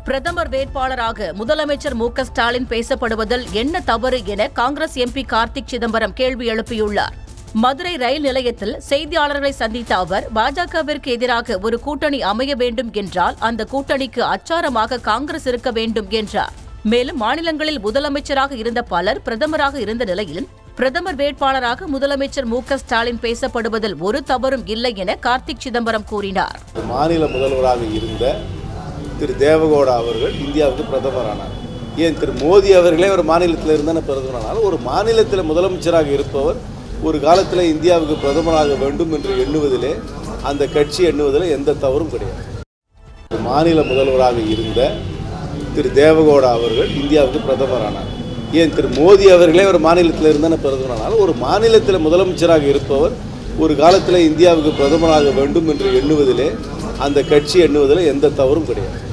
பிரதமர் வேட்பாளராக முதலமைச்சர் மு க ஸ்டாலின் பேசப்படுவதில் என்ன தவறு என காங்கிரஸ் எம்பி கார்த்திக் சிதம்பரம் கேள்வி எழுப்பியுள்ளார். மதுரை ரயில் நிலையத்தில் செய்தியாளர்களை சந்தித்த அவர், பாஜகவிற்கு எதிராக ஒரு கூட்டணி அமைய வேண்டும் என்றால் அந்த கூட்டணிக்கு அச்சாரமாக காங்கிரஸ் இருக்க வேண்டும் என்றார். மேலும் மாநிலங்களில் முதலமைச்சராக இருந்த பலர் பிரதமராக இருந்த நிலையில் பிரதமர் வேட்பாளராக முதலமைச்சர் மு க ஸ்டாலின் பேசப்படுவதில் ஒரு தவறும் இல்லை என கார்த்திக் சிதம்பரம் கூறினார். மாநில முதல்வராக இருந்த திரு தேவகவுடா அவர்கள் இந்தியாவுக்கு பிரதமரானார். ஏன் திரு மோடி அவர்களே ஒரு மாநிலத்தில் இருந்தான பிரதமரானாலும் ஒரு மாநிலத்தில் முதலமைச்சராக இருப்பவர் ஒரு காலத்தில் இந்தியாவுக்கு பிரதமராக வேண்டும் என்று எண்ணுவதிலே அந்த கட்சி எண்ணுவதில் எந்த தவறும் கிடையாது. மாநில முதல்வராக இருந்த திரு தேவகவுடா அவர்கள் இந்தியாவுக்கு பிரதமரானார். ஏன் திரு மோடி அவர்களே ஒரு மாநிலத்தில் இருந்தான பிரதமரானாலும் ஒரு மாநிலத்தில் முதலமைச்சராக இருப்பவர் ஒரு காலத்தில் இந்தியாவுக்கு பிரதமராக வேண்டும் என்று எண்ணுவதிலே அந்த கட்சி எண்ணுவதில் எந்த தவறும் கிடையாது.